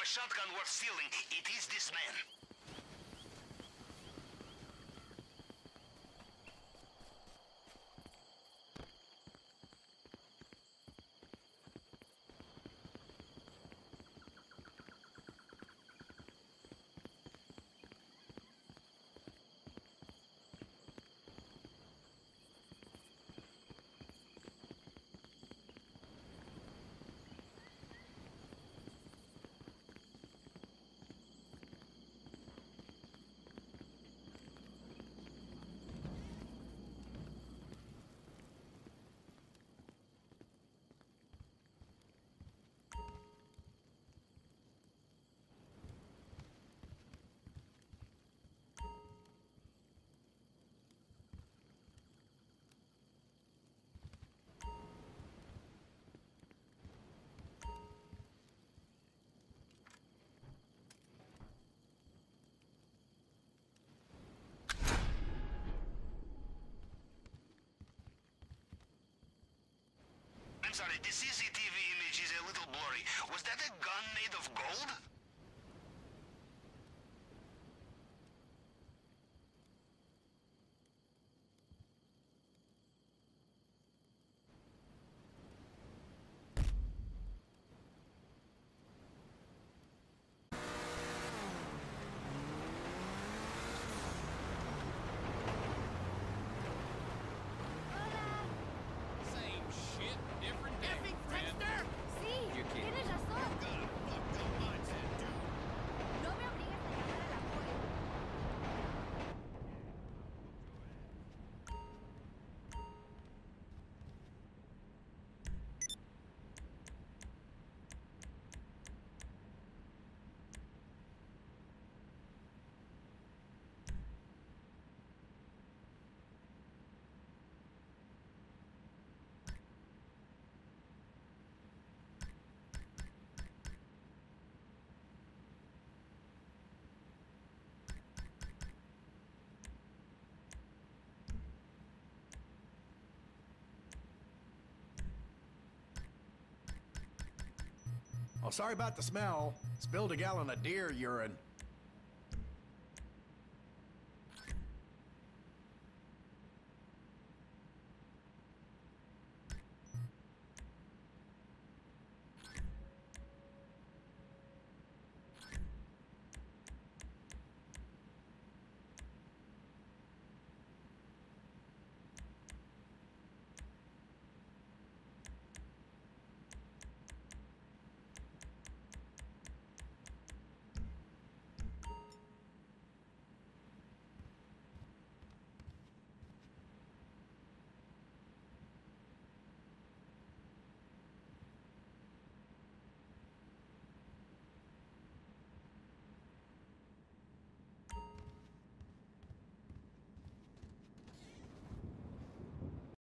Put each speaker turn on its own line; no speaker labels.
a shotgun worth stealing, it is this man. I'm sorry, the CCTV image is a little blurry. Was that a gun made of gold?
Same shit, different day,
¡Effing
friend.
Dexter!
Sí,
You kidding.
tienes razón.
Got a fucked up mindset, dude.
No me obligues a llamar a la poli.
Oh, sorry about the smell. Spilled a gallon of deer urine.